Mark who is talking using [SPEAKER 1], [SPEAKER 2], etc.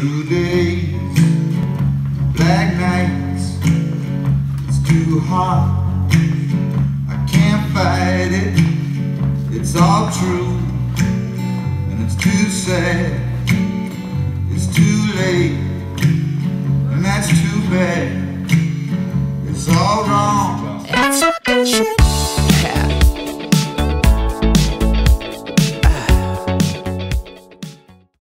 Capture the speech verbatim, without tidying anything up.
[SPEAKER 1] Blue days, black nights, it's too hot, I can't fight it, it's all true, and it's too sad, it's too late, and that's too bad, it's all wrong.
[SPEAKER 2] It's fucking shit.